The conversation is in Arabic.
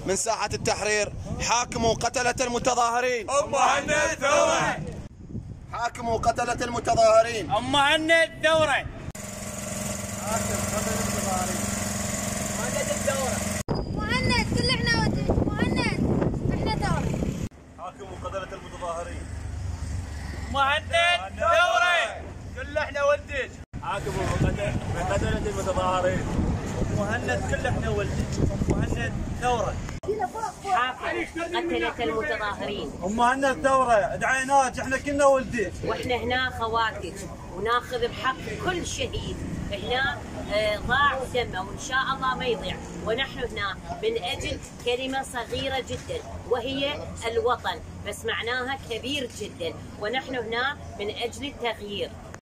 من ساحة التحرير. حاكموا قتلة المتظاهرين. أم مهند ثورة. حاكموا قتلة المتظاهرين. أم مهند ثورة. حاكم قتلة المتظاهرين. مهند الثورة. مهند كل احنا وديك. مهند احنا ثورة. حاكموا قتلة المتظاهرين. مهند ثورة. كل احنا وديك. حاكموا قتلة المتظاهرين. مهند كل احنا ولدك. مهند ثورة. حاكم قتلة المتظاهرين. أم مهند ثورة. دعيناك احنا كنا ولدك. واحنا هنا خواتك وناخذ بحق كل شهيد. هنا ضاع دمه وان شاء الله ما يضيع، ونحن هنا من اجل كلمه صغيره جدا وهي الوطن، بس معناها كبير جدا، ونحن هنا من اجل التغيير.